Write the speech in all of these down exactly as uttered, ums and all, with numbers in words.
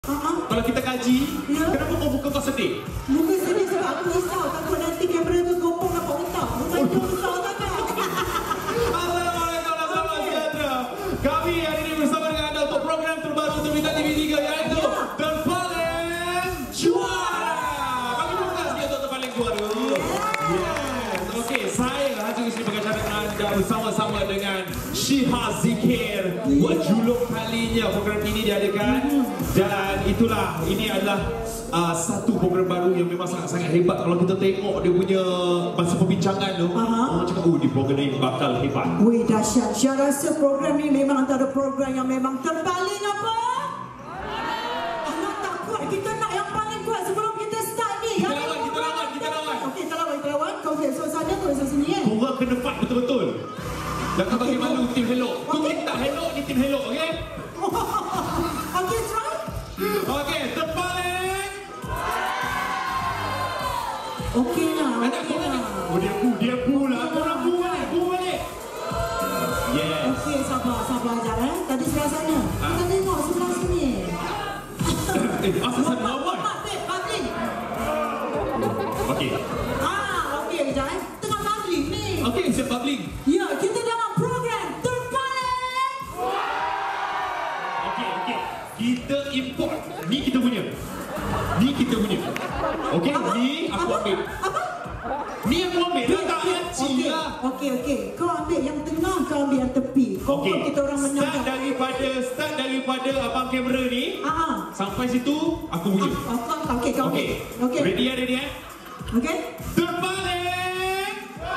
Uh-huh. Kalau kita kaji, ya. Kenapa kau muka kau sedih? Muka sedih sebab aku risau takut nanti kamera tu gopong nampak otak. Muka tu risau sangat. Assalamualaikum warahmatullahi wabarakatuh. Kami hari ini bersama dengan anda untuk program terbaru untuk Bintang T V tiga iaitu ya. Terpaling Juara. Bagi buka sikit untuk Terpaling Juara. Yes. Okey, saya Haji Husni pengacara anda bersama-sama dengan Syiha Zikir. Buat juluk kalinya program ini diadakan. Dan itulah, ini adalah uh, satu program baru yang memang sangat-sangat hebat. Kalau kita tengok dia punya masa perbincangan tu, uh-huh. orang cakap, oh di program ini bakal hebat. Wih, dahsyat. Saya rasa program ini memang antara program yang memang terpaling apa? Anak tak kuat. Kita nak yang paling kuat sebelum kita start ni. Kita lawan, kita lawan, kita lawan. Okey, kita lawan, kita lawan. Kau lihat suasana tu, suasana sini eh. Korang kena fight betul-betul. Jangan bagi malu tim Hello. Tu kita Hello, ni tim Hello, okey? Okey, try. Okey, terpaling. Okey lah, okey lah. Oh, dia pu, dia pu lah. Korang pu balik, pu balik. Yes. Okey, sabar, sabar sekejap eh. Tadi sebelah sana. Kita tengok sebelah sini. Eh, asal sana lawan. Bapak, bapak, bapak. Okey. Ah, okey sekejap eh. Tengah babbling ni. Okey, siap babbling. Ya, kita dalam program Terpaling. Okey, okey. Kita import. Ni kita punya. Ni kita punya. Okey, ni aku apa? ambil. Apa? Ni aku ambil. Dah tak haji lah. Okey, okey. Kau ambil yang tengah, kau ambil yang tepi. Kau Okey. kita orang menang. Start daripada start daripada abang kamera ni. Ah. Sampai situ aku punya. Ah, okey, kau. Okey. Okey. Ready ya, ready ya? Okey. Terpaling.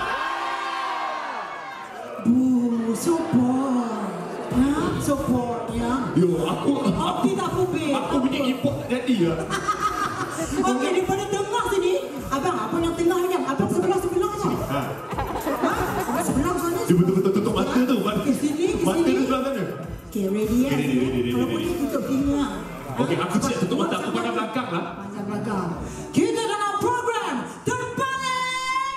Bu, support. Ha, support ya. Yo, aku Aku tak kubik. aku punya import tak jadi lah. Okey, daripada tengah sini. Abang, apa yang tengah ni? Abang sebelah-sebelah je. Ha. Ha? Abang sebelah sana. Dia betul-betul tutup mata tu. Ke sini, ke Mata sini. tu sebelah sana. Okey, ready ya? Ready, ready, ready, Kalau ready. boleh tutup telinga. Okey, aku siap tutup mata. Aku pandang belakang lah. Pandang belakang. Kita dalam program Terpaling.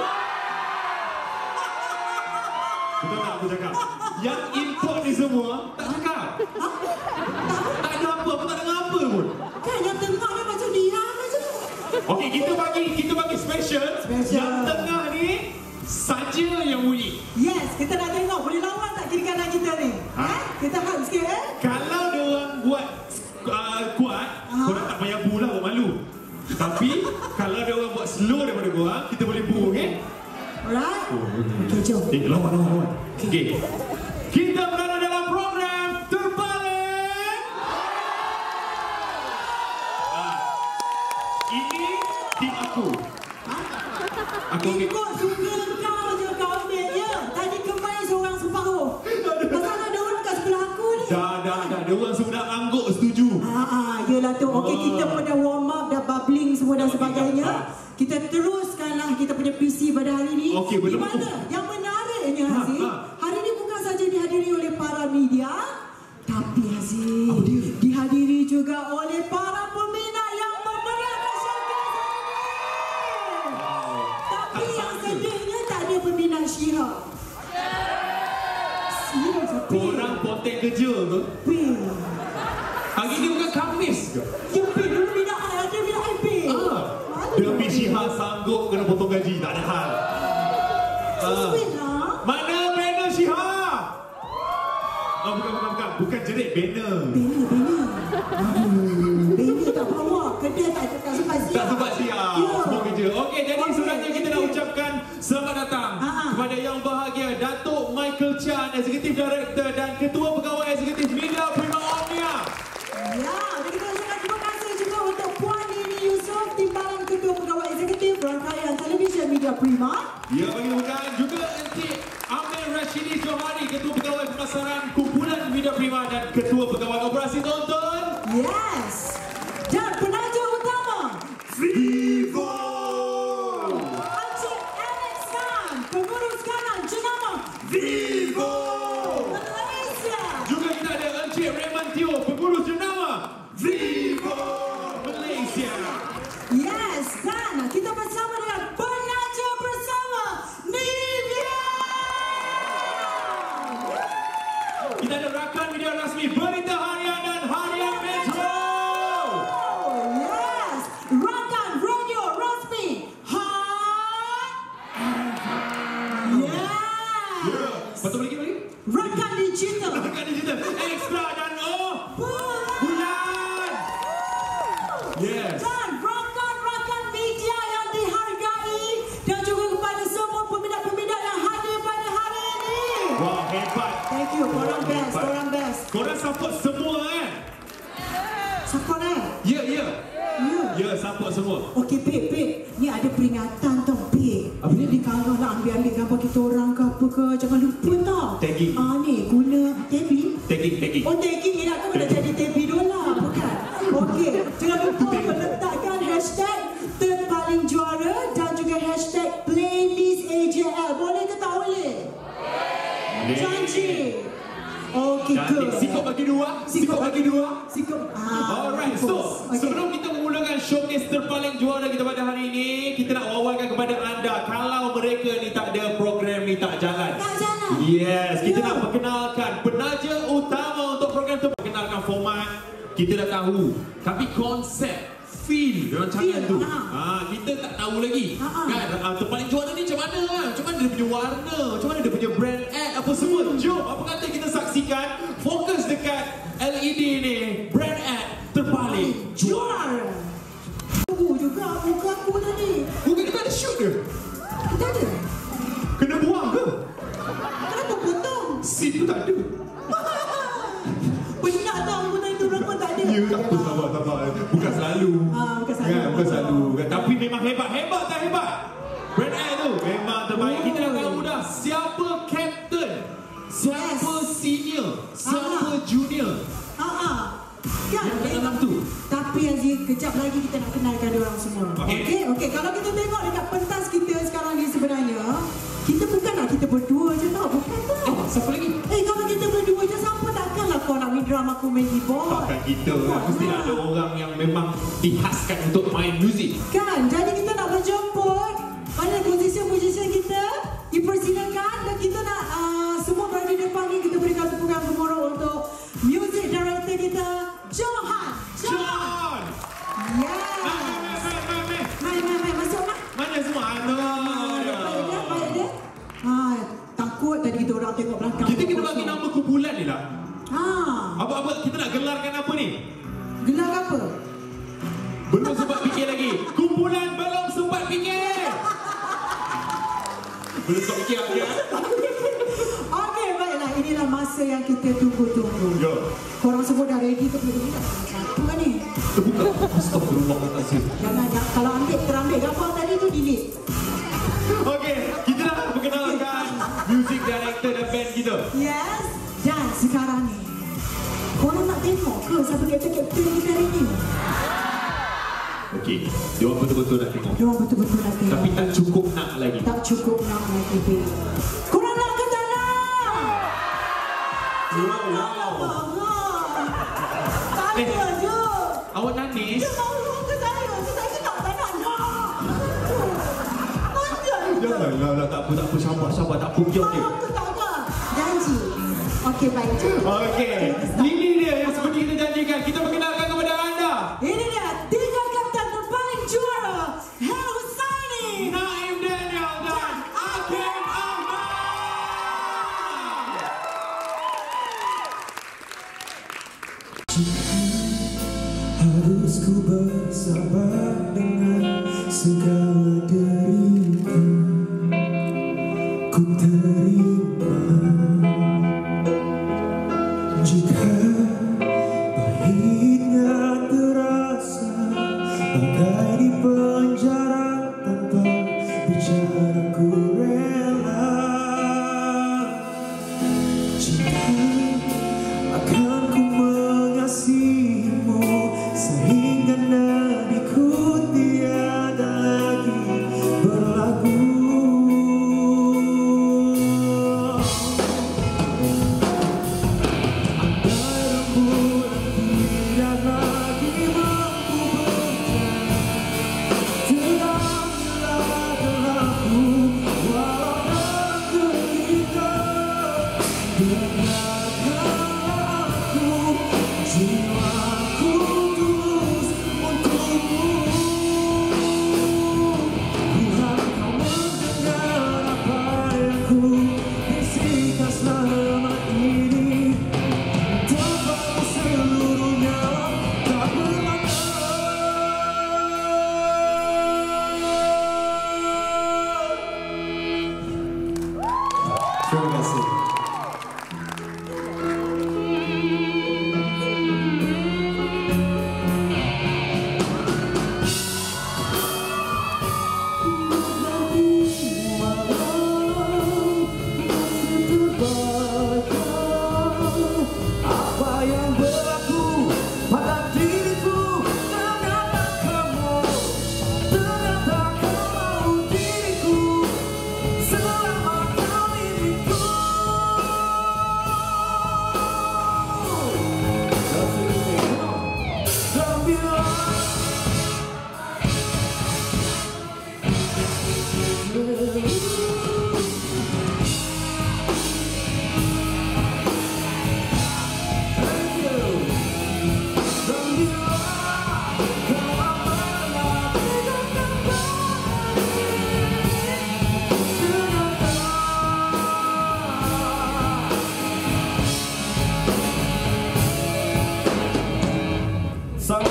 Betul tak aku cakap? Yang import ni semua tak cakap. Tak ada apa, aku tak dengar apa pun. Kan yang tengah ni macam diam aja. Okey, kita bagi kita bagi special. Special. Yang tengah ni saja yang bunyi. Yes, kita nak tengok boleh lawan tak kiri kanan kita ni? Ha? Ha? Kita hard sikit eh? Kalau dia orang buat uh, kuat, Ha? korang tak payah bu lah, buat malu. Tapi kalau dia orang buat slow daripada korang, kita boleh bu, okey? Alright? Okey, jom. Eh, lawan, lawan, lawan. Okey. Kita berada dalam program Terpaling. Ah. Ini tim aku. Ha? Aku ambil. Ikut suka kau je kau ambil ya. Tadi kemarin seorang separuh. Pasal ada orang kat sebelah aku ni. Dah, dah, dah. Dia orang semua dah angguk setuju. Ah, ah, yelah tu. Okey, kita pun dah warm up, dah bubbling semua dan sebagainya. Kita teruskanlah kita punya P C pada hari ini. Okey, Di betul-betul. mana? Yang menariknya Haziq, Ha, ha. hari ini bukan saja dihadiri oleh para media, tapi Haziq, Apa dia? dihadiri juga oleh para peminat yang memerahkan syarikat ini. Tapi Tak yang sangka. sedihnya tak ada peminat Syiha. Syiha sepi. Korang potek kerja ke? Pi. Hari ni bukan Khamis ke? Ya, Pi. Dulu minat I, ada minat I, Pi. Ah. Demi Syiha sanggup kena potong gaji, tak ada hal. Ah. Sweet lah. Mana banner Syiha? Oh, bukan, bukan, bukan. Bukan jerit, banner. Banner, banner. Aduh, banner tak bawa. Kedai tak, tak sempat siap. Tak sempat siap. Ya. Semua kerja. Okey, jadi Okey, sebenarnya kita nak okey. ucapkan selamat datang Ha, ha. kepada yang bahagia Datuk Michael Chan, Executive Director dan Ketua Pegawai Eksekutif Media Prima Omnia. Ya, dan kita ucapkan terima kasih juga untuk Puan Nini Yusof, Timbalan Ketua Pegawai Eksekutif Rangkaian Televisyen Media Prima. Ya, bagi kemudahan juga Encik Amir Rashidi Johari, Ketua Pegawai Pemasaran Kumpulan Media Prima dan Ketua Pegawai Operasi Tonton. Yes. Dan penaja utama, Vivo. Encik Alex Khan, pengurus kanan jenama Vivo. Malaysia. Juga kita ada Encik Raymond Teo, pengurus jenama Vivo Malaysia. Yes, dan kita bersama dengan penaja bersama Nivea. Kita ada rakan media rasmi Berita Harian dan Harian Metro. Support eh? Ya, ya. Ya. Ya, support semua. Okey, Pip, Pip. Ni ada peringatan tau, Pip. Apa ni? Ni kalau nak ambil-ambil gambar kita orang ke apa ke, jangan lupa tau. Tagging. Ah ni, guna tagging. Tagging, tagging. Oh, tagging ni nak kena jadi tagging dola, bukan? Okey, jangan lupa meletakkan hashtag terpaling juara dan juga hashtag playlist A J L. Boleh ke tak boleh? Janji. Okey, good. Sikap bagi dua. Sikap bagi dua. Sikap. Ah, Alright, so okay. Sebelum kita memulakan showcase terpaling juara kita pada hari ini, kita nak wawarkan kepada anda kalau mereka ni tak ada program ni tak jalan. Tak jalan. Yes, kita Yeah. nak perkenalkan penaja utama untuk program tu. Perkenalkan format, kita dah tahu. Tapi konsep, feel rancangan Feel, tu. ha. Ah, kita tak tahu lagi. Ha, ha. Kan, ah, terpaling juara ni macam mana lah? Macam mana dia punya warna? Macam mana dia punya brand ad? Apa semua? Jom, apa kata kita saksikan fokus dekat L E D ni, brand ad terpaling juara. Juara. Tunggu juga muka aku tadi. Mungkin kita ada shoot ke? Kita ada. Kena buang ke? Kenapa potong? Scene tu tak ada. Penat tau muka itu orang pun tak ada. Ya, tak apa, sabar, sabar. Bukan selalu. Ah, bukan selalu. Kan, bukan selalu. Kan, tapi memang hebat. Hebat tak hebat? Brand ad tu memang terbaik. Kita dah tahu dah siapa captain, siapa Yes. senior, siapa Ah. junior. Ah, ah. Kan? Yang kat dalam tu. Tapi Aziz, kejap lagi kita nak kenalkan dia orang semua. Okey. Okey, okey. Kalau kita tengok dekat pentas kita sekarang ni sebenarnya, kita bukan nak kita berdua je tau, bukan tau. Eh, siapa lagi? Eh, kalau kita berdua je, siapa takkanlah kau nak main drama aku main keyboard? Takkan kita kan. Mestilah ada orang yang memang dihaskan untuk main muzik. Kan, jadi kita nak berjemput mana musician-musician kita dipersilakan dan kita nak uh, semua berada di depan ni. Kita berikan tepukan gemuruh untuk music director kita, Johan. John! Yeah. Mai, mai, mai, mai, mai. Mai, mai, mai, masuk mak. Mana semua? Ada. Baik dia, baik dia. Ah, takut tadi kita orang tengok belakang. Kita kena bagi nama kumpulan ni lah. Ah, Apa-apa, kita nak gelarkan apa ni? gelar apa? Belum sempat fikir lagi. Kumpulan belum sempat fikir. Belum sempat fikir lagi. Okey, baiklah. Inilah masa yang kita tunggu-tunggu. Ya. Korang semua dah ready ke belum? Satu kan ni? Terbuka. Astagfirullahaladzim. Jangan, jangan. Kalau ambil, terambil gambar tadi tu delete. Okey, kita dah perkenalkan music director dan band kita. Yes. Dan sekarang ni, korang nak tengok ke siapa kapten-kapten kita hari ni? Okey, dia orang betul-betul nak tengok. Dia orang betul-betul nak tengok. Tapi tak cukup nak lagi. Tak cukup nak lagi, babe. Korang nak ke tak nak? Wow, wow. Tak Eh. ada je. Awak nangis? Dia malu ke saya? Saya nak tak nak nak. Tanya je. Janganlah, lah, tak apa, tak apa. Sabar, sabar. Tak apa, okey, okey. Malu ke tak nak? Janji. Okey, baik. Okey, ini dia yang seperti kita janjikan. Kita perkenalkan kepada anda. Ini dia, tiga kapten terpaling juara, Hel Husaini. Naim Daniel dan Hakim Ahmad. Harus ku bersabar dengan segala derita. Ku terima jika pahitnya terasa bagai di penjara tanpa bicara ku rela. Cinta akan ku mengasihimu sehingga nadiku tiada lagi ber Selamat.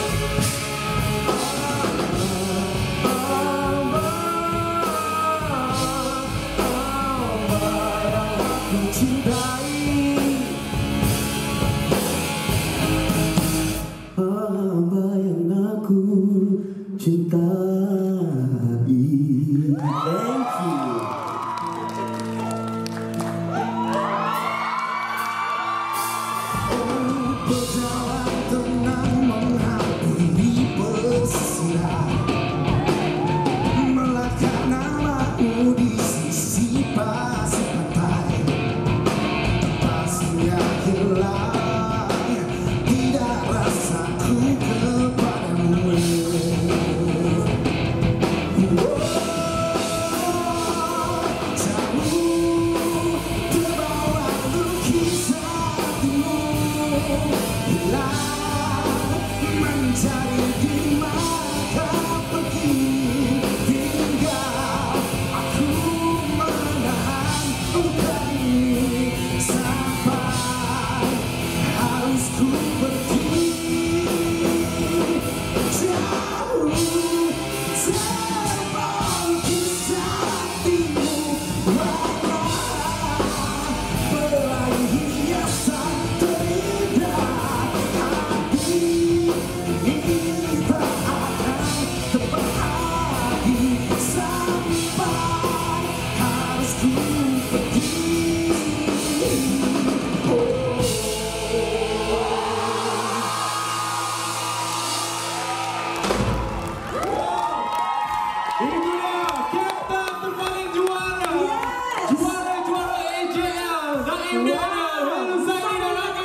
Hamba yang aku cintai. Thank you. Oh, berjalan tenang menghampiri pesisir, melangkah namamu di sisi pasir pantai. Pasirnya hilang, tidak rasaku kepadamu. Mencari di mana pergi, tinggal aku menahan luka ini sampai harus ku pergi jauh terbang kisah hatimu, warna belai hiasan terindah hati. Ini dia Kapten terpaling juara. Juara-juara A J L. Naim Daniel, Heru Zaini dan Hakim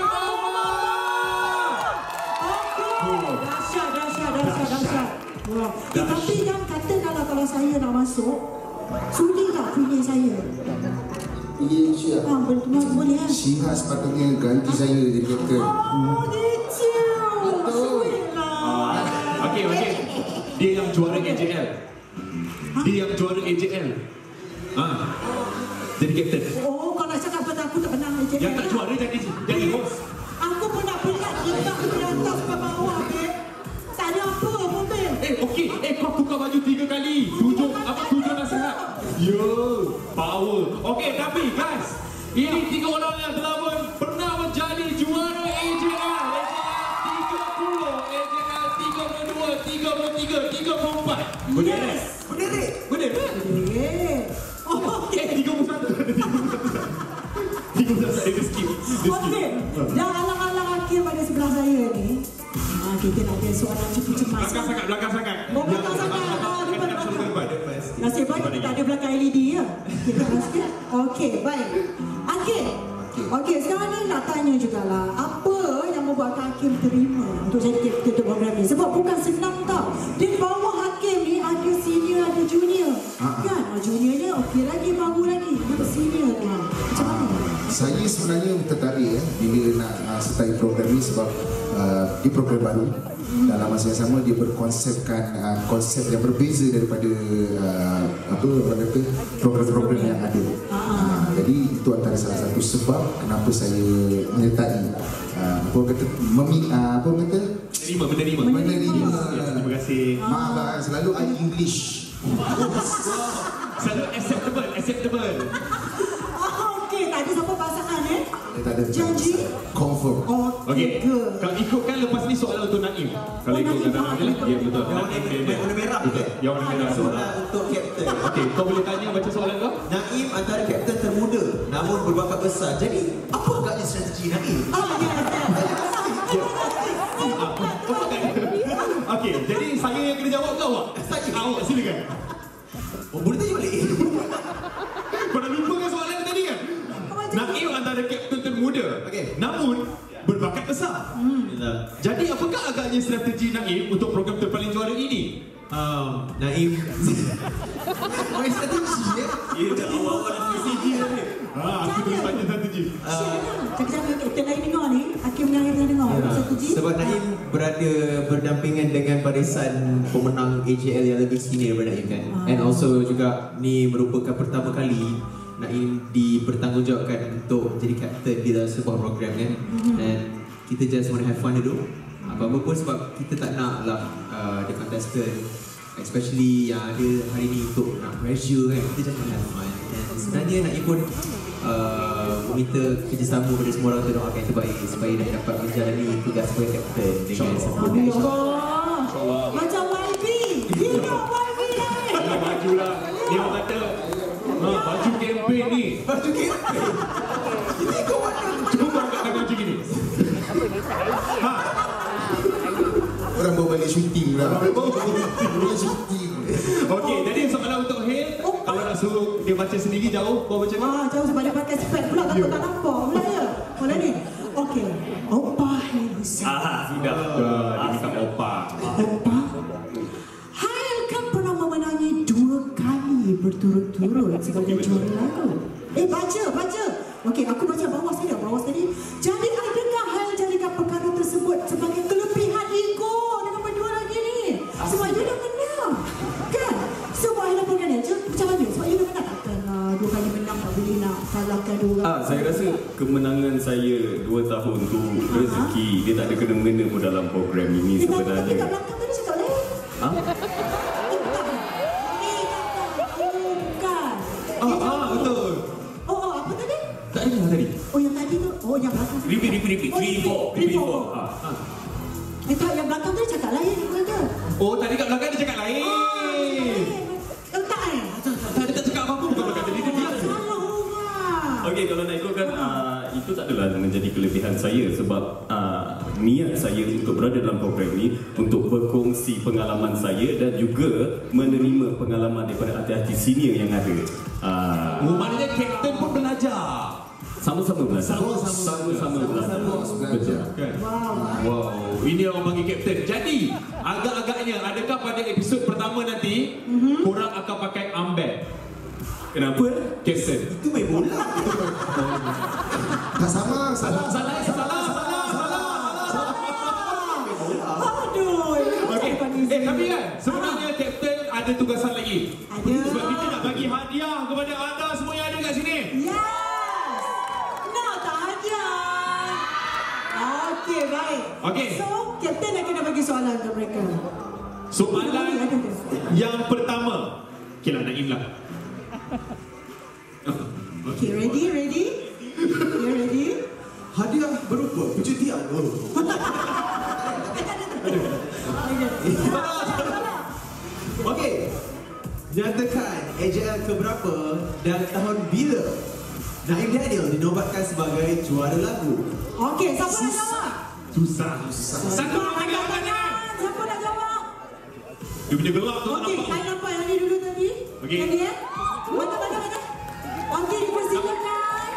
Ahmad. Okey, dahsyat, dahsyat, dahsyat, dahsyat. Wah. Eh, tapi kan kata kalau kalau saya nak masuk, sudi tak pilih saya? Ya, Syah. Ah, boleh, boleh kan? Syihah sepatutnya ganti saya jadi kapten. Oh, gitu. Sweet lah. Okey, okey. Dia yang juara A J L. Dia yang juara A J L. Ah. Jadi kapten. Oh, kau nak cakap pada aku tak pernah jadi. Yang tak juara jadi jadi bos. Aku pun nak pelat letak ke atas ke bawah, babe. Tak ada apa pun, babe. Eh, okey. Eh, kau tukar baju tiga kali. Tujuh apa tujuh nasihat. Yo, power. Okey, tapi guys, ini tiga orang yang telah pernah menjadi juara A J L. A J L tiga puluh, A J L tiga puluh dua, tiga puluh tiga, tiga puluh empat. Benar? Yes. Benar tak? Benar tak? Eh. Oh, okey. Eh, tiga puluh satu. tiga puluh satu. Dia skip. Dia skip. Okey. Dah alang-alang akhir pada sebelah saya ni. Ah, kita nak ada soalan cukup cemas. Belakang sangat, belakang sangat. Oh, belakang sangat. Ah, depan, depan. Nasib baik kita ada belakang L E D ya. Kita sikit. Okey, baik. Hakim. Okey, sekarang ni nak tanya jugalah, apa yang membuatkan Hakim terima untuk jadi kapten program ni? Sebab bukan senang tau. Di bawah Hakim ni ada senior, ada junior. Kan? Oh, juniornya okey lagi, baru lagi. Yang senior tu. Macam mana? Saya sebenarnya tertarik ya bila nak uh, sertai program ini sebab uh, di program baru dalam masa yang sama dia berkonsepkan uh, konsep yang berbeza daripada uh, apa orang kata program-program yang ada. Uh, jadi itu antara salah satu sebab kenapa saya menyertai uh, apa kata memi, uh, apa kata Menerima, menerima. menerima. Terima kasih. Maaf lah, selalu I English. Selalu acceptable, acceptable. Okey, tak ada siapa pasangan eh? Tak ada Janji? confirm. Okey, kalau ikutkan lepas ni soalan untuk Naim. Kalau Oh, ikutkan Naim. dalam ni, ya betul. Yang warna Naim, yang warna merah betul. kan? Yang warna merah. Soalan untuk kapten. Okey, kau boleh tanya baca soalan kau? Naim antara kapten termuda namun berbakat besar. Jadi, apa agaknya strategi Naim? Ah, ya, ya. Okey, jadi saya yang kena jawab ke awak? Saya. Awak silakan. Oh, boleh tanya balik? Kau dah lupa kan soalan tadi kan? Naim antara kapten termuda. Okey. Namun berbakat besar. Hmm. Jadi apakah agaknya strategi Naim untuk program terpaling juara ini? Um, Naim main strategi ya? Ya, dah awal-awal dah strategi dah ni. Ah, aku terus tanya strategi. Cakap-cakap kapten lain dengar ni, Hakim yang lain dengar. Strategi. Sebab Naim berada berdampingan dengan barisan pemenang A J L yang lebih senior daripada Naim kan. And also juga ni merupakan pertama kali Naim dipertanggungjawabkan untuk jadi kapten di dalam sebuah program kan. And kita just want to have fun dulu. apa-apa pun sebab kita tak nak lah uh, the contestant especially yang ada hari ni untuk nak pressure kan, kita jangan have fun. Dan sebenarnya nak pun uh, meminta kerjasama pada semua orang untuk doakan yang terbaik supaya nak dapat menjalani tugas sebagai kapten dengan sempurna. Allah. Macam Y B. Hidup Y B dah. Ini baju lah. Dia orang kata ha, baju kempen ni. Baju kempen? Ini kau mana? Cuba kau angkat tangan macam gini. Ha. Orang bawa balik syuting lah. Orang bawa syuting. Okey, jadi soalan untuk Hil. Kalau nak suruh dia baca sendiri jauh, kau baca mana? Ah, jauh sebab dia pakai spek pula, takut tak nampak pula ya. Boleh ni? Okey. Opa Hail Hussein. Ah, sudah. Dah, dia minta opa. Opa. Hail kan pernah memenangi dua kali berturut-turut sebagai juara lagu. Eh, baca, baca. Okey, aku baca bawah tadi, bawah tadi. Jadi adakah Hail jadikan perkara tersebut sebagai kelebihan ego dengan berdua lagi ni? Sebab dia dah menang. Kan? Sebab Hail laporkan dia, macam mana? Sebab dia dah menang. Takkan uh, dua kali menang tak boleh nak kalahkan dua orang. Ah, saya rasa kemenangan saya dua tahun tu rezeki. Dia tak ada kena-mengena pun dalam program ini Eh, tapi tapi kat sebenarnya. belakang tadi cakap lain. Ha? Eh, tak. Eh, tak. Bukan. Ah, ah, betul. Oh, oh, apa tadi? Tak dengar tadi. Oh, yang tadi tu. Oh, yang belakang. Repeat, repeat, repeat. Oh, Three, four, three, three, four. four. Ah. Ah. Eh, tak, yang belakang tadi cakap lain. Apa kata? Oh, tadi kat belakang dia cakap lain. Eh, tak eh? Tak, dia tak cakap apa-apa bukan belakang tadi. Dia diam. Salah orang. Okey, kalau nak ikutkan uh, itu tak adalah menjadi kelebihan saya sebab uh, niat saya untuk berada dalam program ini untuk berkongsi pengalaman saya dan juga menerima pengalaman daripada artis-artis senior yang ada. Uh, Oh, maknanya kapten pun belajar. sama-sama belajar. Sama-sama Sama-sama belajar. Betul. Kan? Wow. Wow, ini orang panggil kapten. Jadi, agak-agaknya adakah pada episod pertama nanti Mhm. korang akan pakai armband? Kenapa? Kapten. Itu main bola. Tak sama, salah. Salah, salah, salah, salah. Aduh. Okey. Eh, tapi kan sebenarnya kapten ada tugasan lagi. Ada. Sebab kita nak bagi hadiah kepada anda semua yang ada kat sini. Yes. Nak tak aja. Okey, baik. Okey. So, Kapten nak kena bagi soalan ke mereka. Soalan yang pertama. Okeylah, Naim lah. Okay, ready, ready? You ready? Hadiah berupa percutian. Oh. Okey. Nyatakan A J L keberapa dan tahun bila Naim Daniel dinobatkan sebagai juara lagu? Okey, siapa nak jawab? Susah, susah. Satu orang Angkat angkat tangan. tangan. Siapa nak jawab? Dia punya gelap tu tak Okey, nampak. saya nampak yang ni dulu tadi. Okey. Tadi ya? Mata, mata, mata. Okey, dipersilakan.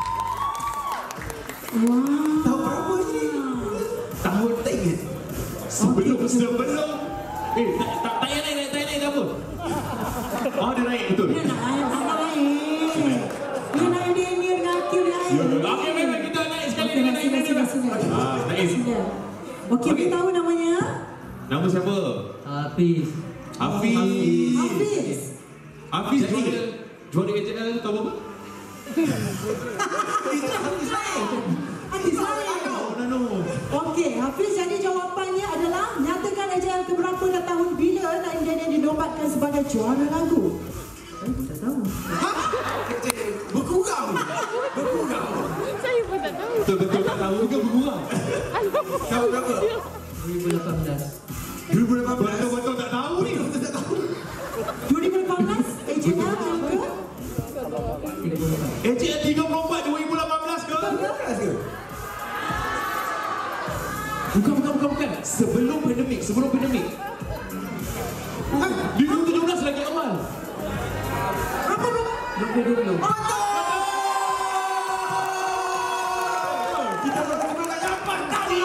Wow. Tahun berapa ni? Tahun Tak ingat. sebelum sebelum. Eh, tak tak tak payah naik, tak payah naik tak apa. Oh, dia naik betul. Dia nak ayam apa lain? Dia nak dia ni dengan Akil dia ayam. Okey, memang kita naik sekali dengan naik Sila, sila, sila. Ah, naik. Sila. Okey, kita tahu namanya? Nama siapa? Hafiz. Hafiz. Hafiz. Hafiz juara juara A J L tahu apa? Hafiz lain. Oh, no. Okey, Hafiz, jadi jawapannya adalah nyatakan A J L keberapa dan tahun bila Naim Daniel dinobatkan sebagai juara lagu. Saya pun tak tahu. Berkurang. Berkurang. Betul-betul tak tahu ke berkurang? Tahun berapa? dua ribu lapan belas. dua ribu lapan belas. Betul-betul tak tahu ni. dua ribu lapan belas A J L yang ke? tiga puluh empat. A J L tiga puluh empat dua ribu lapan belas ke? Bukan, bukan, bukan, bukan. Sebelum pandemik, sebelum pandemik. Ha, di dua ribu tujuh belas lagi awal. Berapa berapa? dua ribu dua puluh. Kita berkumpulkan dapat tadi.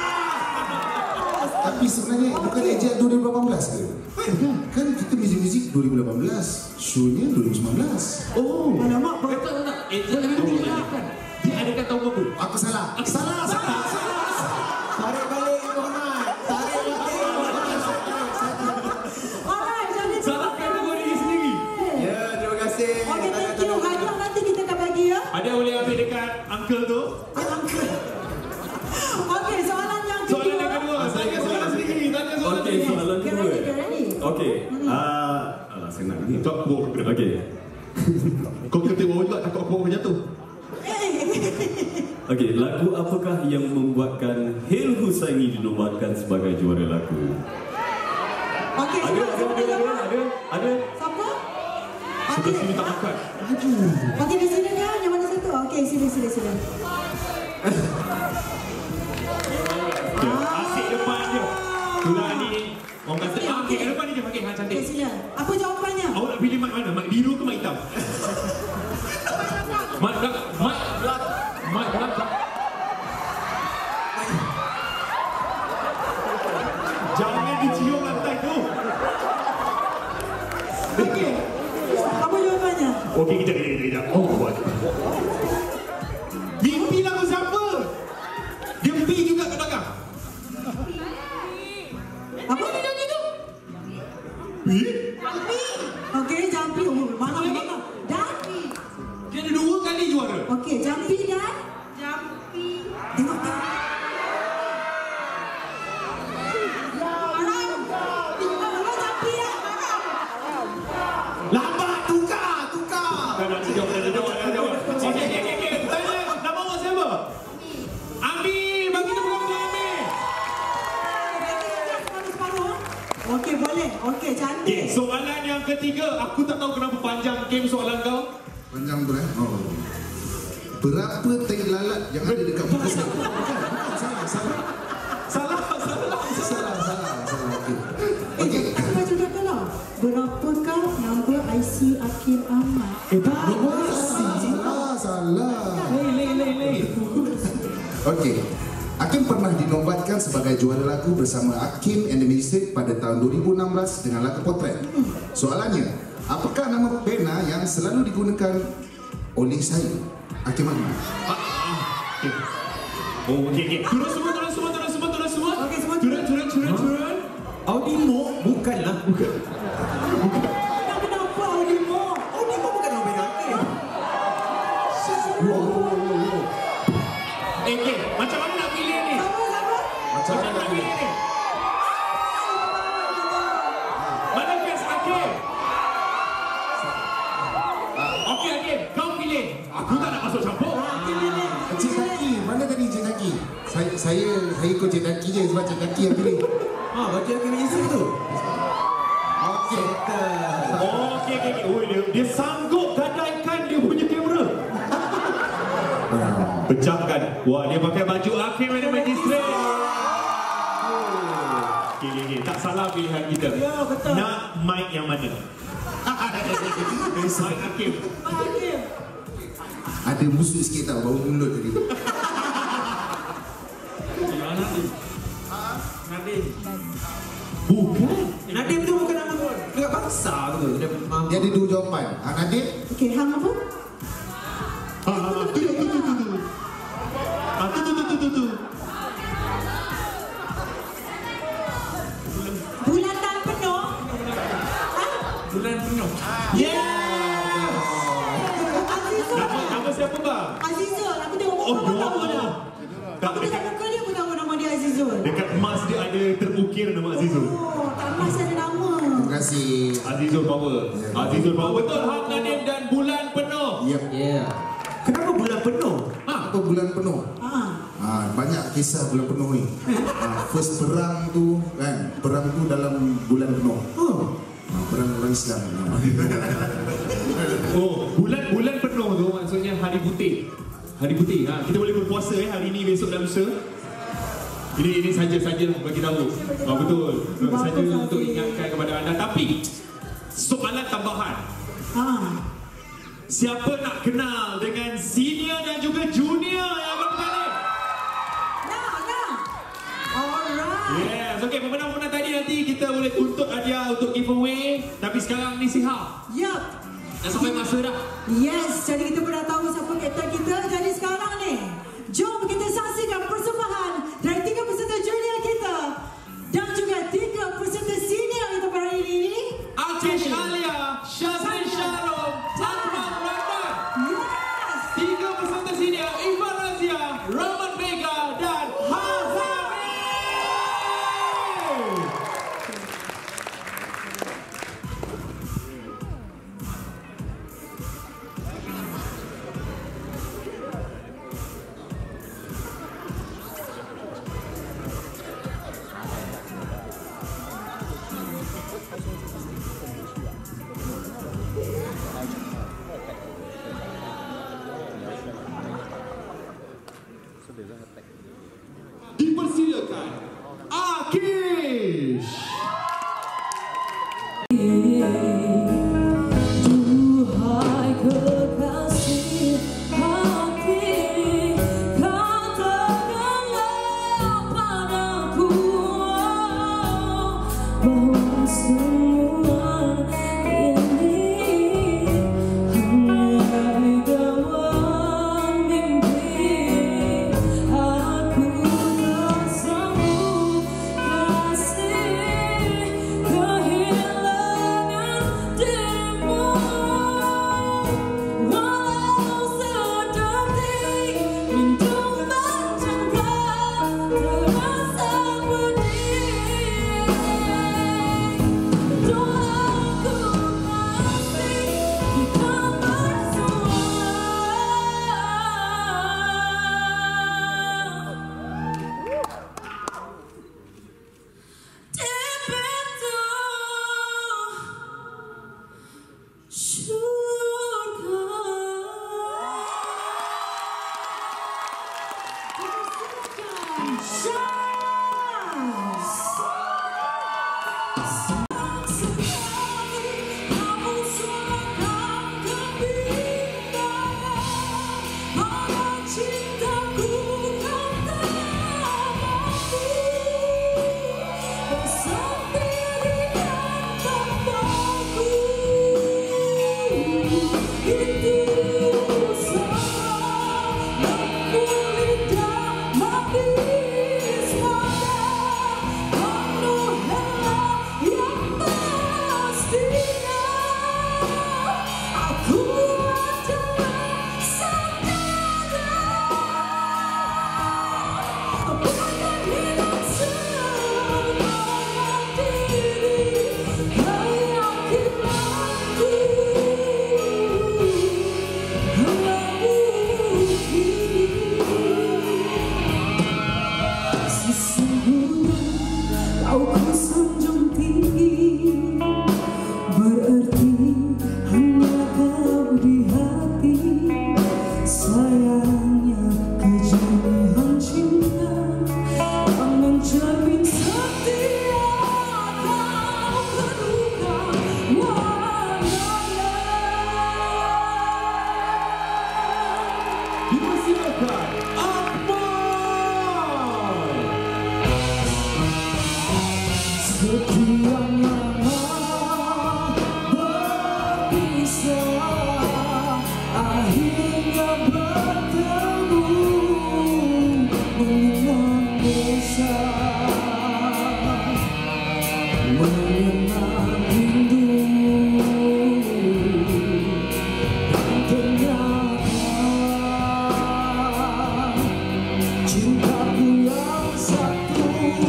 Tapi sebenarnya bukan A J L dua ribu lapan belas ke? Kan kita muzik-muzik dua ribu lapan belas, show-nya dua ribu sembilan belas. Oh, Alamak, Eh, tak, tak, tak. A J L itu diadakan. Diadakan tahun berapa? Aku salah. Salah, salah. Tarik balik Muhammad. Tarik balik Muhammad. alright, jadi Salah kategori sendiri. Ya, terima kasih. Okey, thank you. Hadiah nanti kita akan bagi ya. Ada boleh ambil dekat uncle tu? Okey, soalan yang kedua. Soalan yang kedua. Okey. Ah, alah senang ni. Itu aku bawa Okey. Kau kena tengok juga takut aku bawa jatuh. Okey, lagu apakah yang membuatkan Hil Husaini dinobatkan sebagai juara lagu? Okey, Ada, siapa ada, siapa ada, nak ada, jawab? ada, ada. Siapa? Sebelah Okey. sini tak makan. Okey, di sini kan yang mana satu? Okey, sini sini sini. Dia asyik depan je. Itulah ni. Orang kata, Okey, ah, okey, okey. kat depan ni je pakai hang Okey, cantik. sila. Apa jawapannya? Awak nak pilih mic mana? Mic biru ke mic hitam? Mic belakang. Mic belakang. Mic belakang. Jangan dicium lantai tu. Okey. Apa jawapannya? Okey, kejap, kejap, kejap, kejap. Oh, buat. Mimpi lagu siapa? Dia pi juga kat belakang. Apa dia nyanyi tu? Pi? Okey, jampi. Oh, mana mana? Jampi. Dia ada dua kali juara. Okey, jampi dan jampi. Tengok tengok. Lambat, tukar, tukar. Dah, dah, dah jawab, dah, dah jawab, dah jawab. Okey, okey, okey, okey. Tanya, nama awak siapa? Ambil, bagi tepuk tangan untuk Ambil. Okey, boleh. Okey, cantik. Okey, soalan yang ketiga. Aku tak tahu kenapa panjang game soalan kau. Panjang tu eh. Oh. Berapa tai lalat yang ada dekat muka saya? Salah, salah. Salah, salah. Salah, salah, salah. Okey. Eh, Okey. apa juga kalau? Berapakah nombor I C Akhil Ahmad? Eh, tak. Salah, salah. Lei, lei, lei, lei. Okey. Hakim pernah dinobatkan sebagai juara lagu bersama Hakim and the Magistrate pada tahun dua ribu enam belas dengan lagu Potret. Soalannya, apakah nama pena yang selalu digunakan oleh saya? Hakim Ahmad. Okey. Oh, okey, okey. Turun semua, turun semua, turun semua, turun semua. Okey, semua Turun, turun, turun, turun. Audimo bukanlah. Bukan. Kenapa Audimo? Audimo bukan nama beda. Eh, okey. Macam mana nak pilih ni? Sama sama. Macam Macam mana nak pilih ni? Mana kes Hakim? Okey, Hakim. Kau pilih. Aku tak nak masuk campur. Cik Taki, mana tadi Cik Taki? Saya saya saya ikut Cik Taki je sebab Cik Taki yang pilih. Ha, bagi Hakim Magistrate tu. Okey. Oh, okey, okey, okey. Oh, dia, dia sanggup gadaikan dia punya kamera. Pecahkan. Wah, dia pakai baju Hakim and the Magistrate. Okey, okey, okey. Tak salah pilihan kita. Ya, betul. Nak mic yang mana? Mic Hakim. Hakim. Ada musuh sikit tau, bau mulut tadi. Bukan. Nadim tu bukan nama dekat bangsa tu. Dia Dia ada dua jawapan. Ah, Nadim, Okey, hang apa? Ha, ha, ha. Tu, tu, tu, tu, tu. Ha, tu, tu, tu, tu, tu, tu. Bulatan penuh. bulan penuh. Yes! Azizul. Nama, nama siapa bang? Azizul. Aku tengok muka Oh, pun tahu no. dah. Tak, Aku tengok dekat, muka dia pun tahu nama dia Azizul. dekat emas dia ada terukir nama Azizul. Oh, tak masih ada nama. terima kasih. Azizul Power. Azizul Power. Betul, Hak Nadim dan bulan penuh. Yep. Yeah. Kenapa bulan penuh? Ha, Apa bulan penuh? Ah. Ah, banyak kisah bulan penuh ni. Ah, first perang tu kan, perang tu dalam bulan penuh. Oh. Ah, perang orang Islam. Ah. oh, bulan bulan penuh tu maksudnya hari putih. Hari putih. Ha, kita boleh berpuasa eh hari ni, besok dan lusa. Ini ini saja-saja bagi tahu. Oh, betul. Saja untuk ingatkan kepada anda. Tapi soalan tambahan. Ah. Siapa nak kenal dengan senior dan juga junior yang bertanding? Nah, nah. Alright. Yes, okey, pemenang-pemenang tadi nanti kita boleh tuntut hadiah untuk giveaway. Tapi sekarang ni sihat. Yup. Dah sampai masa dah. Yes, jadi kita pun dah tahu siapa kapten kita. Jadi sekarang ni, jom kita saksikan persembahan dari tiga peserta junior kita dan juga tiga peserta senior kita pada hari ini. Atish Alia, Shazlin Shalom, Akmal Rahman. Yes. Tiga peserta senior, Ivan Razia, Rahman Vega dan Hazami. bahwa semua ini hanya gawang mimpi. Aku tak sanggup kasih kehilangan dirimu, walau sedetik rindu mencengkam terasa pedih. Doaku pasti kita bersua di pintu kau ku sanjung tinggi, berarti hanya kau di hati. Sayangnya kejadian cinta yang menjamin setia kau keruka warnanya. Dipersilakan Akmal. Sekian lama berpisah, akhirnya bertemu mengenang desa, mengenang rindu, dan ternyata cintaku yang satu.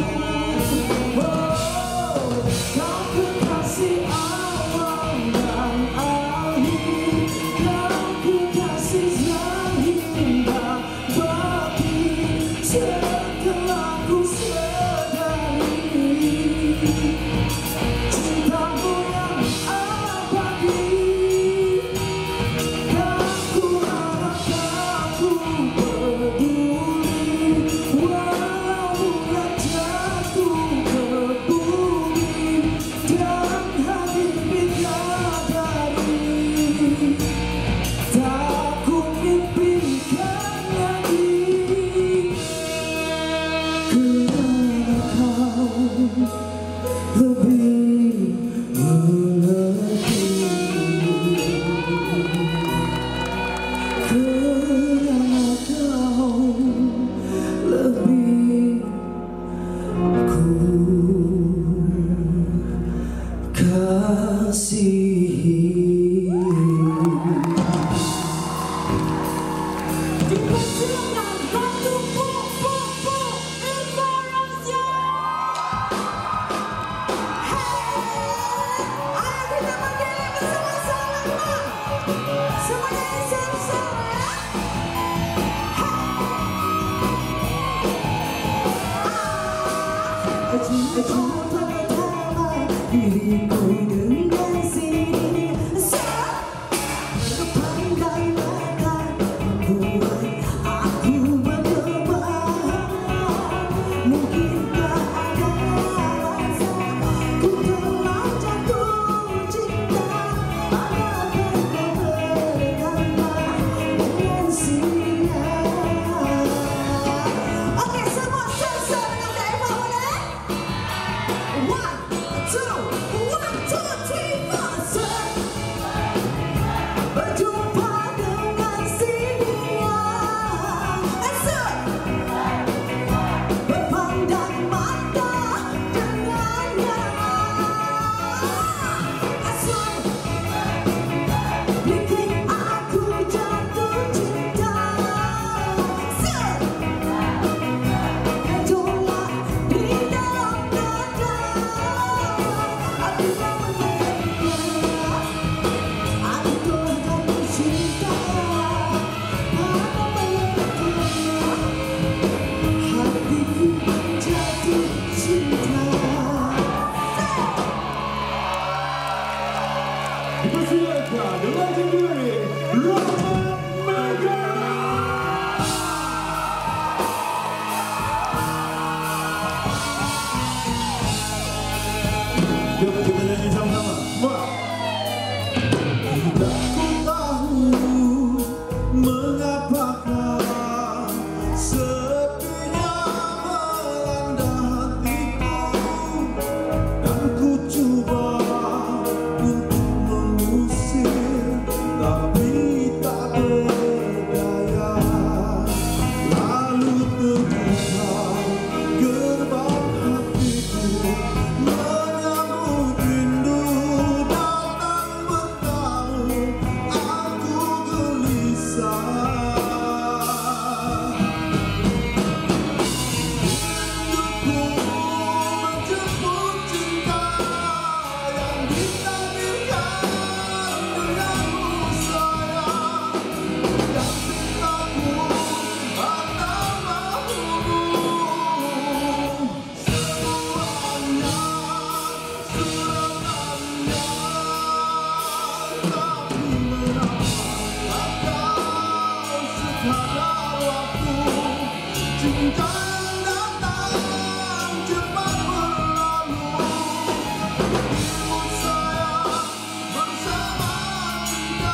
Kau kekasih awal dan akhir, kau kekasih zahir hingga batin. Setelah ku sadari cintamu yang abadi, dan ku harap kau peduli, walau bulan jatuh ke bumi dan hadir bidadari, tak ku mimpikan lagi. Kerana kau lebih mengerti, kerana kau lebih ku kasihi. Dipersilakan Ratu Puk Puk Puk Indonesia. Hey, ayo kita berdiri bersama-sama. Semuanya bersama-sama ya. Cinta pertama diriku dengan sini, pandai makan membuat aku berlebihan. Mungkinkah ada rasa ku telah jatuh cinta, adakah kau berkata dengan sinya. Oke, semua selesai dengan Kak Eva boleh? One, the legendary Rama Mega. Yuk kita nyanyi sama-sama. Wah. Tak ku tahu mengapakah sepinya melanda hatiku, dan ku coba untuk mengusir, tapi tak berdaya. Lalu terbuka gerbang hatiku, menyambut rindu datang bertamu. Aku gelisah. Rinduku menjemput cinta yang ditakdirkan denganmu sayang, dan cintaku akan bahumu. Semuanya sebenarnya, tapi mengapa kau sekadar waktu? Cinta yang datang cepat berlalu. Hidup saya bersama cinta.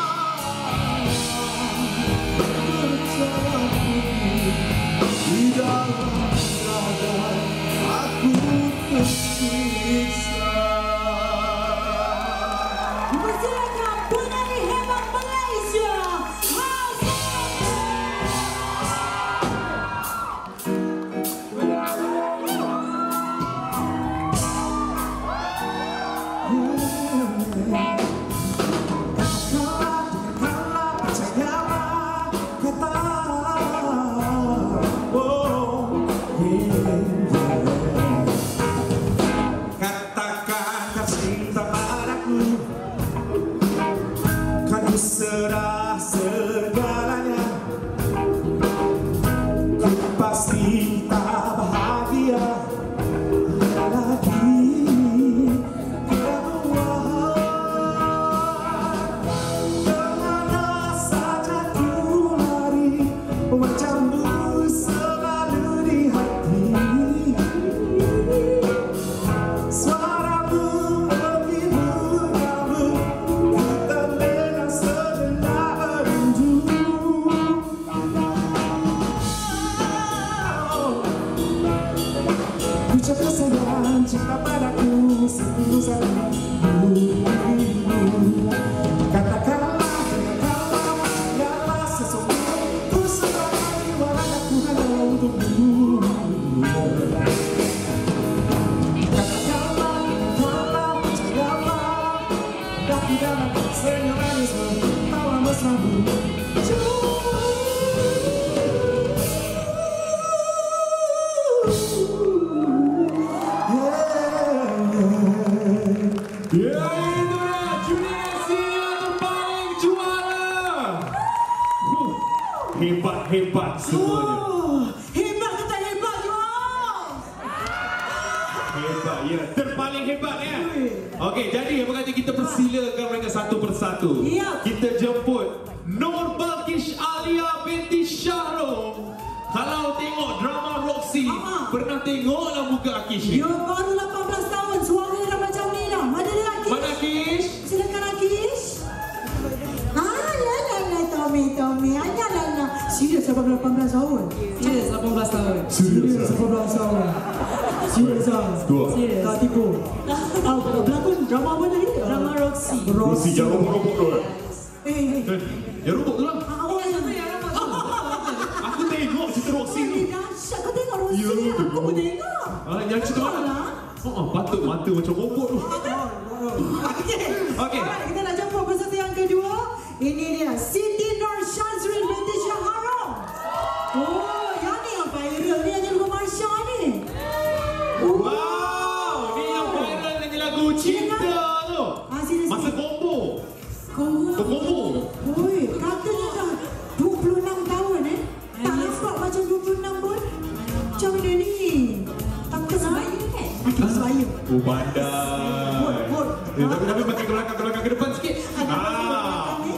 Percaya di dalam dada aku tersiksa. Persilakan penyanyi hebat Malaysia, Hassan. Katakan kau cinta padaku, kan ku serah segalanya. Ku pasti tak bahagia lagi. Kemana saja ku lari, wajahmu selalu di hati. Suaramu menghibur kamu, ku terlena sejenak rindu. Ucapkan sayang cinta padaku, sungguh sayang dirimu. Katakanlah, katakanlah, biarlah sesungguhnya ku serahkan jiwa ragaku hanya untukmu. Katakanlah, katakanlah, percayalah, tapi dalam senyum manismu, tawa mesramu. Ya itu dia Junior S C yang terpaling juara. Huh, Hebat-hebat semuanya. Oh, hebat ke tak hebat, Joel? Hebat, ya. Terpaling hebat, ya. Okey, jadi apa kata kita persilakan mereka satu persatu. Ya. Kita jemput Nur Balkish Alia binti Syahrul. Kalau tengok drama Roxy, Ah. pernah tengoklah muka Akish ni. Dia baru lapan belas tahun, suara dia dah macam ni dah. Ada dia lagi. Mana Akish? Silakan Akish. Ah, la la la, Tommy, Tommy. Hanya la la. Serius sampai lapan belas tahun. Serius lapan belas tahun. Serius sampai belas tahun. Serius ah. Dua. Serius. Tak tipu. Ah, pelakon drama apa tadi? Drama Roxy. Roxy jangan robot tu. Eh, eh. Eh, ya robot tu lah. Ah, awak yang yang Aku tengok cerita Roxy ni. dahsyat. Kau tengok Roxy. Ya, Aku tengok. pun tengok. Ah, yang cerita mana? Oh, patut mata macam robot tu. Okey. Okey. Alright, kita nak jumpa peserta yang kedua. Ini dia Siti Nur Syazrin binti Syahrul. Oh, yang ni yang viral ni, yang jadi Marsha ni. Oh. Wow, ni yang viral nyanyi lagu Cinta tu. Ah, sini, sini. Masa combo. Combo. Oh, combo. Oi, katanya dah dua puluh enam tahun eh. Tak nampak macam dua puluh enam pun. Macam mana ni? Takut sebaya kan? Takut sebaya. Oh, bandar. Bot, bot. Eh, tapi tapi makin ke belakang, ke belakang, ke depan sikit. Ah,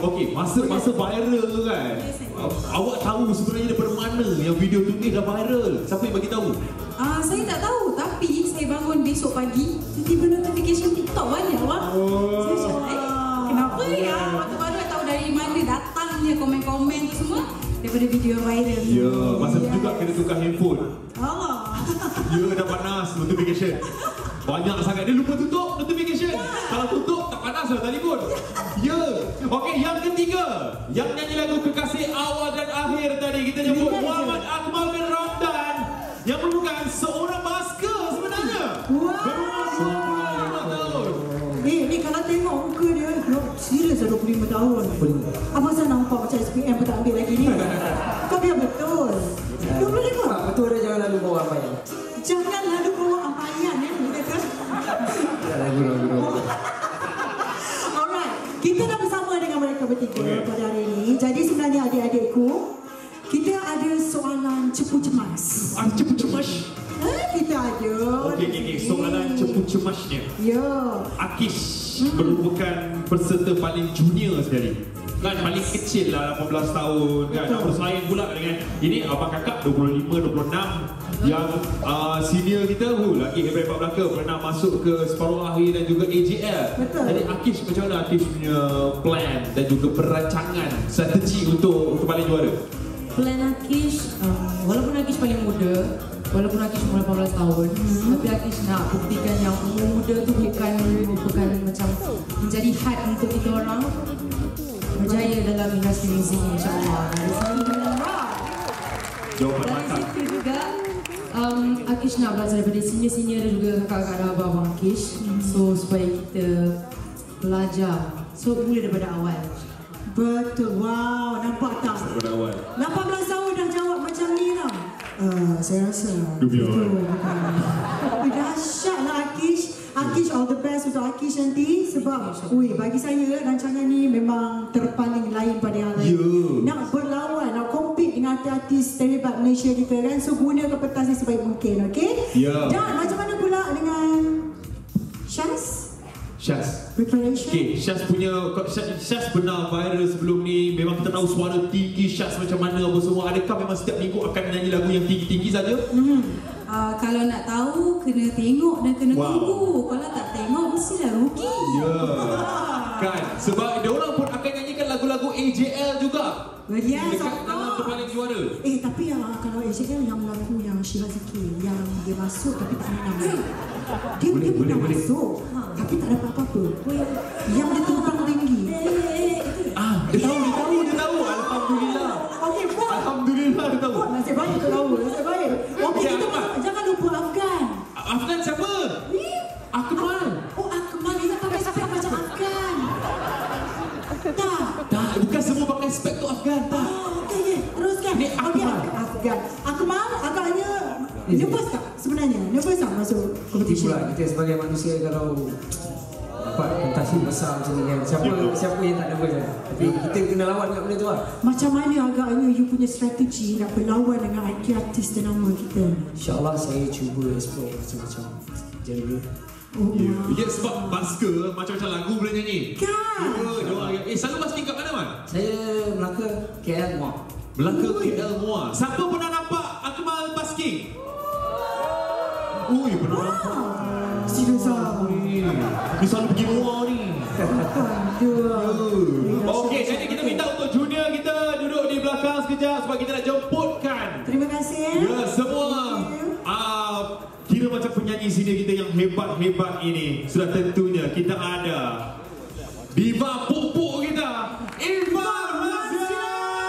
okey, masa-masa viral tu kan. Awak tahu sebenarnya daripada mana yang video tu ni dah viral? Siapa yang bagi tahu? Ah, saya tak tahu, tapi saya bangun besok pagi, tiba-tiba notification TikTok banyak wah. Oh. Saya cakap, eh, kenapa ya? Waktu baru tak tahu dari mana datangnya komen-komen tu semua daripada video viral. Ya, masa tu juga kena tukar handphone. Allah. Ya, dah panas notification. Banyak sangat. Dia lupa tutup notification. Kalau tutup, tak panas lah telefon. Ya. Okey, yang ketiga. Yang nyanyi lagu Kekasih Awal dan Akhir tadi. Kita jemput Muhammad Akmal bin Ramdan. Yang merupakan seorang basker sebenarnya. Wow. Berumur dua puluh lima tahun. Eh, ni kalau tengok muka dia, serius dah dua puluh lima tahun. Apa saya nampak macam S P M pun tak ambil lagi ni? Kau biar betul. dua puluh lima? Ah, betul dah, jangan lalu bawa apa yang. Jangan lalu bawa ampayan ya, betul? Lagu lagu lagu. Alright, kita dah bersama dengan mereka bertiga okay. pada hari ini. Jadi sebenarnya adik-adikku, kita ada soalan cepu cemas. Ah, cepu cemas. Eh, kita ada. Okey, okey, okey. Soalan cepu cemasnya. Ya. Akish hmm. merupakan peserta paling junior sekali. Kan paling kecil lah, lapan belas tahun kan. Nak bersaing pula dengan ini abang kakak dua puluh lima, dua puluh enam. Yang uh, senior kita hu lagi hebat hebat belaka, pernah masuk ke separuh akhir dan juga A J L. Betul. Jadi Akish macam mana Akish punya plan dan juga perancangan strategi untuk untuk paling juara? Plan Akish, um, walaupun Akish paling muda, walaupun Akish umur lapan belas tahun, hmm. tapi Akish nak buktikan yang umur muda tu bukan bukan macam menjadi had untuk kita orang berjaya dalam industri muzik ni, insyaAllah. Dari situ Jawapan Dari mantap. situ juga um, Akish nak belajar daripada senior-senior dan juga kakak-kakak dan abang-abang Akish. So supaya kita belajar, so mula daripada awal. Betul. Wow, nampak tak? Daripada awal. lapan belas tahun dah jawab macam ni tau. Uh, saya rasa Dubion. dahsyat lah Akish. Akish, all the best untuk Akish nanti. Sebab ui, bagi saya rancangan ni memang terpaling lain pada yang lain. Yeah. Nak berlawan, nak compete dengan artis-artis terhebat Malaysia kita kan. So gunakan pentas ni sebaik mungkin, okay? Yeah. Dan macam mana pula dengan Syaz? Syaz. Preparation? Okay, Syaz punya Syaz, Syaz pernah viral sebelum ni. Memang kita tahu suara tinggi Syaz macam mana apa semua. Adakah memang setiap minggu akan nyanyi lagu yang tinggi-tinggi saja? Hmm. Uh, kalau nak tahu, kena tengok dan kena Wow. tunggu. Kalau tak tengok, mestilah rugi. Ya. Yeah. Kan? Sebab dia orang pun akan nyanyikan lagu-lagu A J L juga. Yes, Dekat of dalam course. terpaling juara. Eh, tapi yang kalau A J L yang lagu yang Sheila Zikir, yang dia masuk tapi tak menang. Dia, Boleh, dia boleh, pernah boleh. masuk, ha, tapi tak dapat apa-apa. Yang dia terbang tinggi. Ah, dia tahu, dia tahu, dia tahu. Alhamdulillah. Okey, Puan. Alhamdulillah dia tahu. Puan, nasib baik tu tahu. Nasib baik. Okey, Okey, kita Akmal. jangan lupa Afgan. Afgan siapa? Akmal. Oh, Akmal dia pakai spek macam Afgan. Tak. Tak, bukan semua pakai spek tu Afgan. Tak. Oh, okey, okey. Teruskan. Ni Okey, Akmal. Akmal. Akmal agaknya nervous tak sebenarnya? Nervous tak masuk Nanti competition? pula kita sebagai manusia kalau dapat pentas ni besar macam ni kan, siapa siapa yang tak nervous kan? Tapi kita kena lawan kat benda tu lah. Macam mana agaknya you punya strategi nak berlawan dengan artis ternama kita? InsyaAllah saya cuba explore macam-macam genre. Oh, Ya, yeah, sebab basker macam-macam lagu boleh nyanyi. kan? Ya, dia orang. Eh, selalu basking kat mana, Man? Saya Melaka, K L, Muar. Melaka, K L, Muar. Siapa pernah nampak Akmal basking? Ui, pernah nampak. Serius ah. Dia selalu pergi Muar ni. Aduh. Okey, jadi kita minta untuk junior kita duduk di belakang sekejap sebab kita nak jemputkan. Terima kasih. Ya, semua uh, kira macam penyanyi senior kita yang hebat-hebat ini. Sudah tentunya kita ada diva pupuk kita, Iva Razia.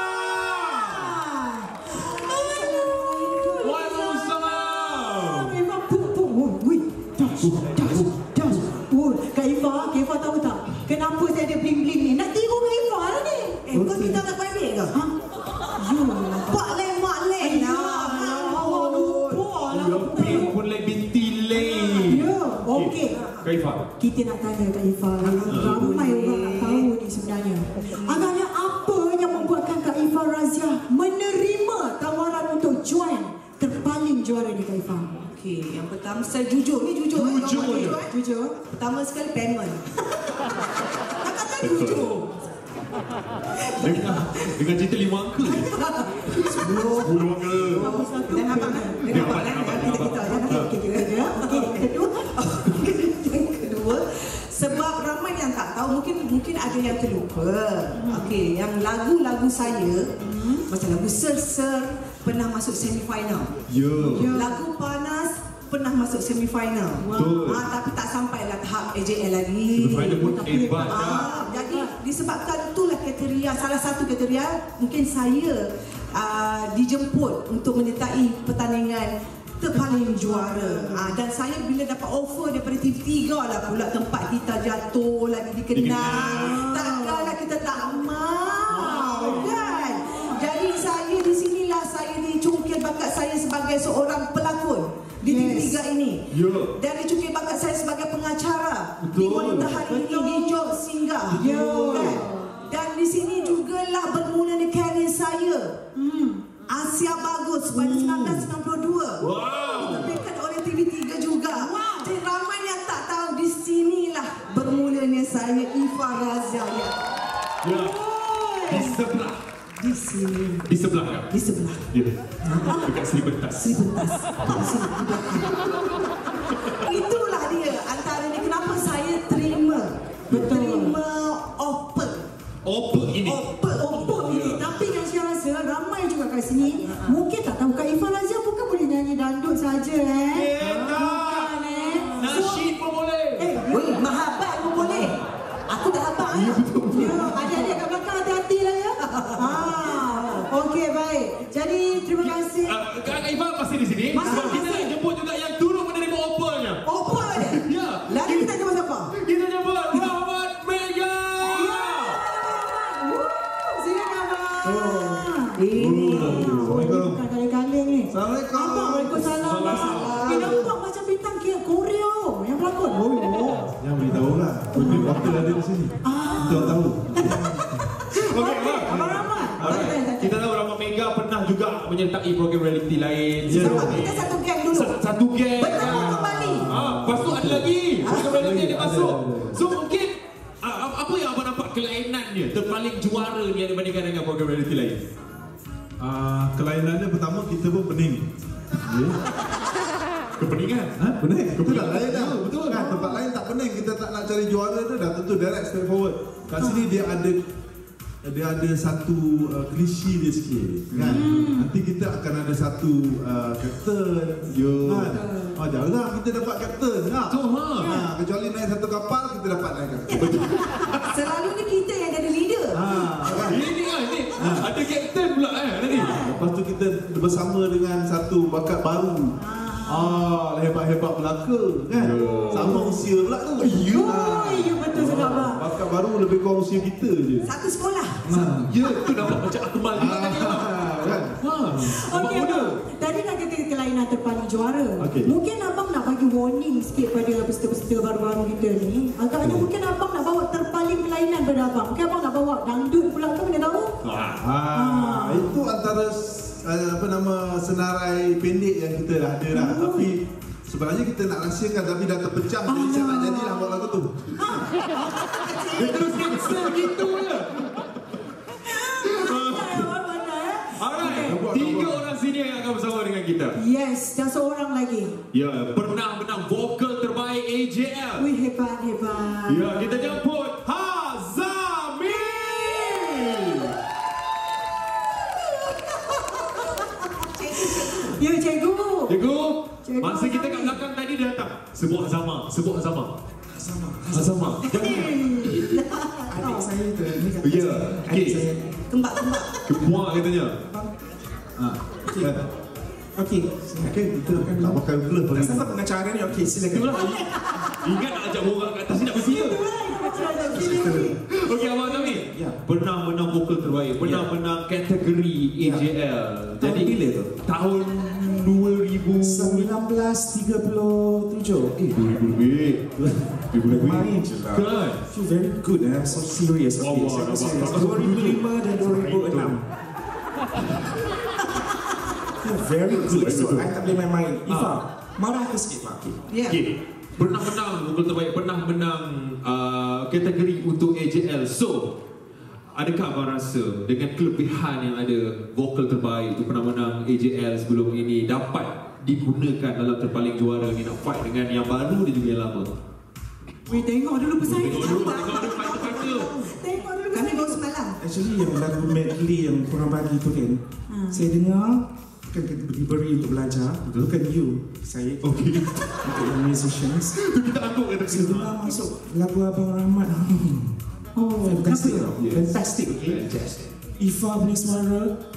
Waalaikumsalam. Eva pupuk. Oh, wih. Das, das, das. Oh, Kak Eva, Kak Eva tahu tak? Kenapa saya ada bling-bling ni? Nak tiru Kak Eva lah ni. Eh, kau minta tak balik ke? Ha? You. Pak leh, mak leh. Ya, awak lupa lah. Lebih pun lebih tilai. Ya, okey. Kak Iva. Kita nak tanya Kak Eva, ramai orang nak tahu ni sebenarnya. Agaknya apa yang membuatkan Kak Eva Razia menerima tawaran untuk join terpaling juara ni Kak Eva? Okey, yang pertama saya jujur ni jujur. eh, Jujur kalau je. jujur, eh. Jujur. Pertama sekali payment. Tak kata jujur. Dengan, dengan cerita lima angka. Sepuluh. Sepuluh angka. Dan abang kan? Dan abang kan? Okey, kedua. Yang kedua, sebab ramai yang tak tahu, mungkin mungkin ada yang terlupa. Okey, yang lagu-lagu saya, macam lagu Ser-Ser pernah masuk semifinal. Ya. Lagu Panas pernah masuk semifinal. Betul. Ah, tapi tak sampailah tahap A J L lagi. Semifinal pun hebat dah. Ah, jadi disebabkan itulah kriteria, salah satu kriteria mungkin saya uh, dijemput untuk menyertai pertandingan terpaling juara. Ah, dan saya bila dapat offer daripada T V tiga lah pula tempat kita jatuh lagi dikenal. Takkanlah kita tak mau, kan? Jadi saya di sinilah saya dicungkil bakat saya sebagai seorang pelakon di T V tiga ini. Ya. Dan dicungkil bakat saya sebagai pengacara Betul. di Wanita Hari Ini di Jog Singgah. Ya. Kan? Dan di sini jugalah bermula ni karier saya. Hmm. Asia Bagus pada Hmm. seribu sembilan ratus sembilan puluh dua. Wow. Diterbitkan oleh T V tiga juga. Wow. Jadi ramai yang tak tahu di sinilah bermulanya saya Ifa Razia. Ya. Ya. Di sebelah. Di sini. Di sebelah kan? Di sebelah. Ya. Dekat Seri Pentas. Seri Pentas. Di sini, di belakang. Itulah dia antaranya kenapa saya terima. Terima offer. Open ini. Offer. Offer ini. Tapi yang saya rasa ramai juga kat sini mungkin tak tahu Kak Ifa Razia bukan boleh nyanyi dandut saja eh. Eh, tak. Bukan eh. Nasyid pun boleh. Eh, Weh, mahabat pun boleh. Aku tak habaq. ya, adik-adik kat belakang hati-hati lah ya. Ah, okey baik. Jadi terima kasih. Uh, Kak Ifa masih di sini. Masih, Sebab kita masih. nak jemput juga yang turut menerima offernya. Offer dia. Ya. Lalu kita jumpa siapa? Kita jemput Rahmat Mega. Silakan abang. Ini. Assalamualaikum. Bukan kali-kali ni. Assalamualaikum. Abang, Waalaikumsalam. Salam. Eh, nampak macam bintang K- Korea yang berlakon. Oh, yang beritahu lah. Putri waktu ada di sini. Kita tahu. Okey, Abang. Abang Rahmat. Alright. Kita tahu Rahmat Mega pernah juga menyertai program reality lain. Sama kita satu geng dulu. Sa- Satu geng. Bertemu kembali. Ah, lepas tu ada lagi. Program reality Ada dia lagi, masuk. ada, ada. So mungkin ah, ap- apa yang abang nampak kelainannya terpaling juara ni dibandingkan dengan program reality lain? Ah, kelainannya pertama kita pun pening. Ya. Kepeningan. Ha? Pening. Itu dah lain dah. Ya, betul. Kan tempat lain tak pening. Kita tak nak cari juara tu dah tentu direct straight forward. Kat sini dia ada dia ada satu uh, klise dia sikit kan. Nanti kita akan ada satu uh, kapten. Yo. Kan? Oh, jarang kita dapat kapten tak? Tu, ha. Ha, kecuali naik satu kapal kita dapat naik kapten. Selalunya kita yang jadi leader. Ha, kan? Ini ah ni ada kapten pula eh tadi. Lepas tu kita bersama dengan satu bakat baru. Ah, hebat-hebat belaka kan. Ya. Sama usia pula tu. Ya. Oh, ya betul juga abang. Bakat baru lebih kurang usia kita je. Satu sekolah. Ya, tu nampak macam Akmal juga tadi abang. Ah, kan. Ha. Okey abang. Tadi nak kata kelainan terpaling juara. Okey. Mungkin abang nak bagi warning sikit pada peserta-peserta baru-baru kita ni. Agaknya mungkin abang nak bawa terpaling kelainan pada abang. Mungkin abang nak bawa dangdut pula ke mana tahu? Ah, itu antara uh, apa nama senarai pendek yang kita dah ada lah. Tapi sebenarnya kita nak rahsiakan tapi dah terpecah. Jadi saya tak jadilah buat lagu tu. Dia terus cancel gitu je. Alright, tiga orang senior yang akan bersama dengan kita. Yes, dan seorang lagi. Ya, pernah menang vokal terbaik A J L. Wih, hebat, hebat. Ya, kita jemput Hazami. Ya, cikgu. Cikgu, Cikgu masa kita kat Hazami. belakang tadi dia datang. Sebuah Hazama, sebuah Hazama. Hazama. Hazama. Adik saya tu. Ya, okey. Kembak-kembak. Kemuak katanya. Ha. Kan? Okey. Okey, kita tak pakai glove Tak lagi. sabar pengacara ni. Okey, silakan. Itulah. Ingat nak ajak borak kat atas ni nak bersia. Okey, Abang Hazami. Ya. Pernah menang vokal terbaik, pernah Ya. menang kategori A J L. Tahun bila tu? Tahun dua ribu sembilan belas tiga puluh tujuh. Eh, dua ribu lebih. dua ribu lebih. kemarin je lah. Kan? Feel very good eh. I'm so serious. Okay, Allah, saya Allah. serious. dua ribu lima dan dua ribu enam. Feel very good. So, I tak boleh main-main. Ifa, marah ke sikit Pak? Okay. Ya. Okey. Pernah menang vokal terbaik, pernah menang uh, kategori untuk A J L. So, adakah abang rasa dengan kelebihan yang ada vokal terbaik tu pernah menang A J L sebelum ini dapat digunakan dalam terpaling juara ni nak fight dengan yang baru dan juga yang lama? Weh, tengok dulu pesaing. Tengok dulu, tengok dulu fighter-fighter. Tengok dulu Kami pesaing. baru semalam. Actually yang lagu medley yang korang bagi tu kan, Hmm. saya dengar kan kita diberi untuk belajar, bukan you, saya Okay. untuk yang musicians. Tu kita angkut kata Saya dengar masuk lagu Abang Rahmat. Hmm. Oh, Fantastic, kenapa? yes. Fantastic. Okay. Ifa punya suara.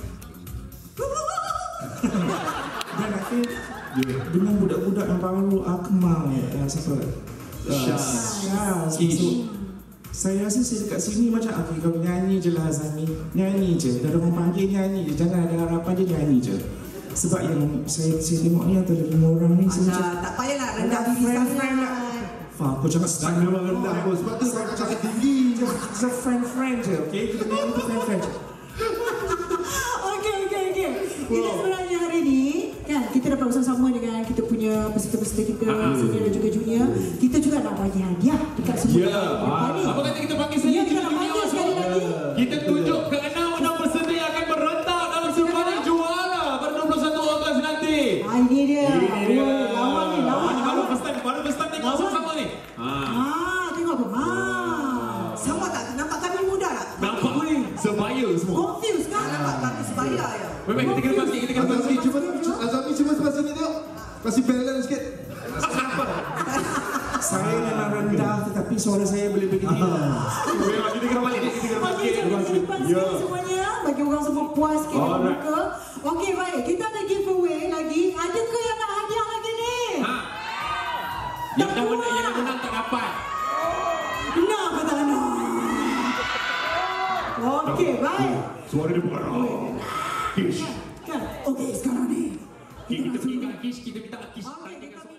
Dan akhir dengan budak-budak yang baru Akmal, uh, siapa? Uh, Syaz. Syaz. Ish. So, saya rasa saya dekat sini macam okay, kau nyanyi je lah Azami. Nyanyi je. Dah orang panggil nyanyi je. Jangan ada harapan je, nyanyi je. Sebab yang saya saya tengok ni antara lima orang ni saya macam Alah, tak payahlah rendah diri friend-friend lah. sangat. Fah, kau jangan Tak sangat memang rendah pun. Sebab tu saya cakap tinggi. Just friend-friend je, okay? Kita nyanyi tu friend-friend je. Okey, okey, okey. Kita sebenarnya hari ni kan kita dapat bersama-sama dengan kita punya peserta-peserta kita, senior dan juga junior. Kita juga nak bagi hadiah dekat semua. Ya. Apa kata kita panggil saja Ya, kita junior nak panggil junior sekali lagi. Kita tunjuk ke enam-enam peserta yang akan berentak dalam terpaling juara pada dua puluh satu Ogos nanti. Ah, ini dia. Ini dia. Oh, lawan ni, lawan. Ini baru lawan. first time, baru first time tengok Lawan. sama-sama ni. Ha. Ah, tengok tu. Ah. Sama tak? Nampak kami muda tak? Nampak sebaya semua. Confused kan? Nampak kami sebaya ya. Baik, baik, kita kena pasti, kita kena Azami pasti. cuba Azami cuba sebelah sini tengok. Kasih balance sikit. Saya memang rendah tetapi suara saya boleh begitu. Baik, kita kena balik, kita kena Okey, balik. jadi ke depan sekali semuanya bagi orang semua puas kita Alright. buka. Okey, baik. Kita ada giveaway lagi. Adakah yang nak hadiah lagi ni? Ha. Yang dah menang, yang dah menang tak dapat. Nak ke tak nak? Okey, baik. Suara dia bukan Kish. Kan? Okey, sekarang ni. Kita pergi ke Kish, kita minta Kish. Okey, kita